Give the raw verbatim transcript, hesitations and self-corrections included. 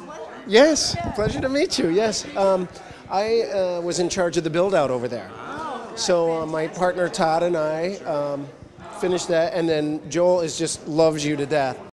Yes, pleasure to meet you. Yes, um, I uh, was in charge of the build out over there. So uh, my partner Todd and I um, finished that, and then Joel is just loves you to death.